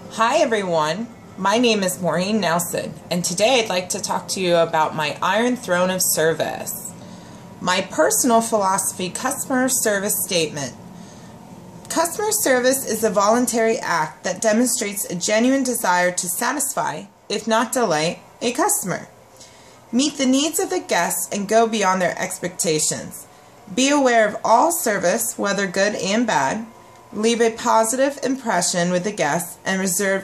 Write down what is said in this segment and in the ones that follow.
Hi everyone, my name is Maureen Nelson, and today I'd like to talk to you about my Iron Throne of Service. My personal philosophy customer service statement. Customer service is a voluntary act that demonstrates a genuine desire to satisfy, if not delight, a customer. Meet the needs of the guests and go beyond their expectations. Be aware of all service, whether good and bad. Leave a positive impression with the guests and resolve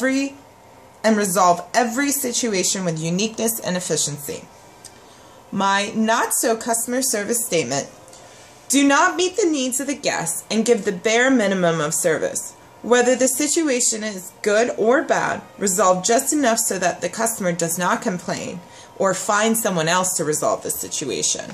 every situation with uniqueness and efficiency. My not-so-customer service statement. Do not meet the needs of the guests and give the bare minimum of service. Whether the situation is good or bad, resolve just enough so that the customer does not complain or find someone else to resolve the situation.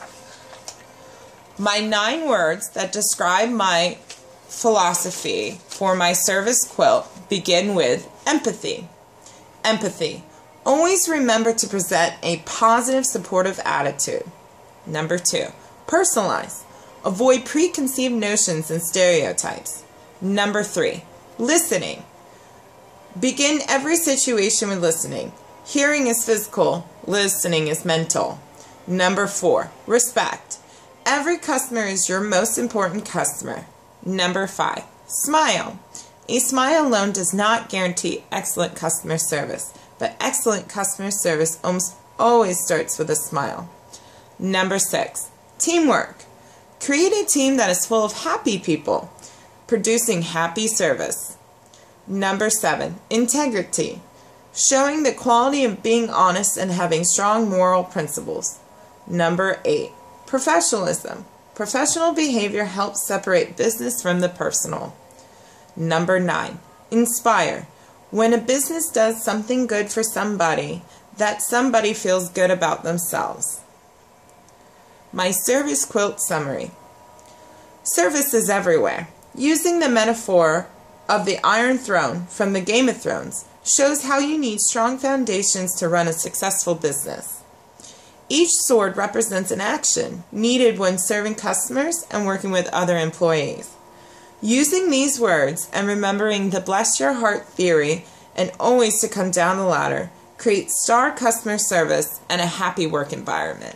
My 9 words that describe my philosophy for my service quilt begin with empathy. Empathy. Always remember to present a positive, supportive attitude. Number 2. Personalize. Avoid preconceived notions and stereotypes. Number 3. Listening. Begin every situation with listening. Hearing is physical, listening is mental. Number 4. Respect. Every customer is your most important customer. Number 5. Smile. A smile alone does not guarantee excellent customer service, but excellent customer service almost always starts with a smile. Number 6. Teamwork. Create a team that is full of happy people, producing happy service. Number 7. Integrity. Showing the quality of being honest and having strong moral principles. Number 8. Professionalism. Professional behavior helps separate business from the personal. Number 9. Inspire. When a business does something good for somebody, that somebody feels good about themselves. My service quilt summary. Service is everywhere. Using the metaphor of the Iron Throne from the Game of Thrones shows how you need strong foundations to run a successful business. Each sword represents an action needed when serving customers and working with other employees. Using these words and remembering the bless your heart theory and always to come down the ladder creates star customer service and a happy work environment.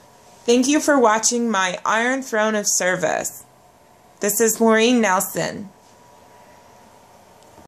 Thank you for watching my Iron Throne of Service. This is Maureen Nelson.